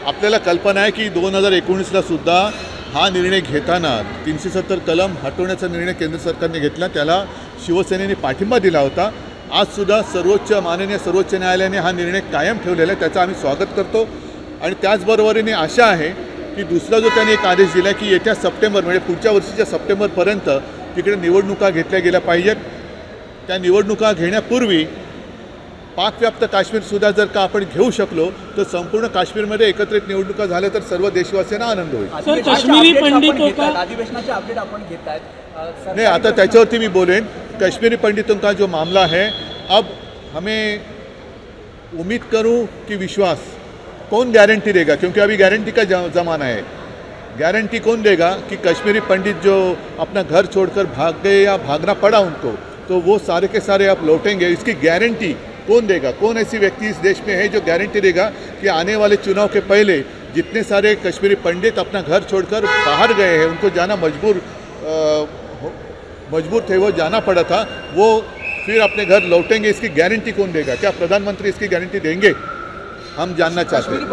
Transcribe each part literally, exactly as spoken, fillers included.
आपल्याला कल्पना आहे की दोन हजार एकोणीसला सुद्धा हा निर्णय घेताना तीनशे सत्तर कलम हटवण्याचा निर्णय केंद्र सरकारने घेतला, त्याला शिवसेनेने पाठिंबा दिला होता। आजसुद्धा सर्वोच्च माननीय सर्वोच्च न्यायालयाने हा निर्णय कायम ठेवलेला आहे, त्याचं आम्ही स्वागत करतो। आणि त्याचबरोबरीने आशा आहे की दुसरा जो त्यांनी एक आदेश दिला की येत्या सप्टेंबर म्हणजे पुढच्या वर्षीच्या सप्टेंबरपर्यंत तिकडे निवडणुका घेतल्या गेल्या पाहिजेत। त्या निवडणुका घेण्यापूर्वी पाकव्याप्त काश्मीरसुद्धा जर का आपण घेऊ शकलो तर संपूर्ण काश्मीरमध्ये एकत्रित निवडणुका झाल्या तर सर्व देशवासियांना आनंद होईल। सर, काश्मीरी पंडितों का अधिवेशनाचे अपडेट आपण घेतायत नहीं, आता त्याच्यावरती मी बोलेन। कश्मीरी पंडितों का जो मामला है, अब हमें उम्मीद करूं कि विश्वास, कौन गारंटी देगा, क्योंकि अभी गारंटी का ज़माना है। गारंटी कौन देगा कि कश्मीरी पंडित जो अपना घर छोड़कर भाग गए या भागना पड़ा उनको, तो वो सारे के सारे अब लौटेंगे, इसकी गारंटी कौन देगा? कौन ऐसी व्यक्ति इस देश में है जो गारंटी देगा कि आने वाले चुनाव के पहले जितने सारे कश्मीरी पंडित अपना घर छोड़कर बाहर गए हैं, उनको जाना मजबूर मजबूर थे, वो जाना पड़ा था, वो फिर अपने घर लौटेंगे, इसकी गारंटी कौन देगा? क्या प्रधानमंत्री इसकी गारंटी देंगे? हम जानना चाहते हैं।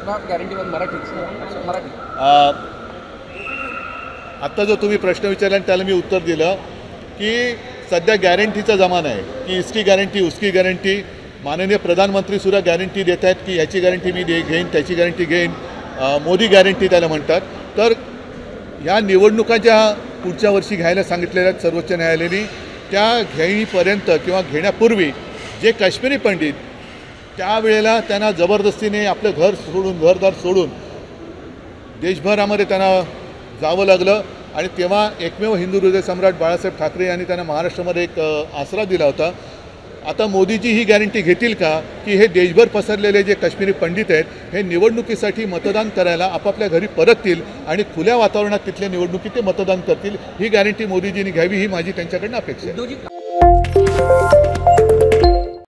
आत्ता जो तुम्ही प्रश्न विचारला त्याला मी उत्तर दिलं की सध्या गॅरंटीचा जमाना आहे की इसकी गॅरंटी उसकी गॅरंटी। माननीय प्रधानमंत्री सुद्धा गॅरंटी देत आहेत की याची गॅरंटी मी दे घेईन त्याची गॅरंटी घेईन, मोदी गॅरंटी त्याला म्हणतात। तर या निवडणुका ज्या पुढच्या वर्षी घ्यायला सांगितलेल्या आहेत सर्वोच्च न्यायालयाने, त्या घेईपर्यंत किंवा घेण्यापूर्वी जे काश्मीरी पंडित त्यावेळेला त्यांना जबरदस्तीने आपलं घर सोडून घरदार सोडून देशभरामध्ये त्यांना जावं लागलं आणि तेव्हा एकमेव हिंदू हृदय सम्राट बाळासाहेब ठाकरे यांनी त्यांना महाराष्ट्रामध्ये एक आसरा दिला होता। आता मोदीजी ही गॅरंटी घेतील का की हे देशभर पसरलेले जे काश्मीरी पंडित आहेत हे निवडणुकीसाठी मतदान करायला आपापल्या घरी परततील आणि खुल्या वातावरणात तिथल्या निवडणुकीत ते मतदान करतील? ही गॅरंटी मोदीजींनी घ्यावी ही माझी त्यांच्याकडनं अपेक्षा आहे।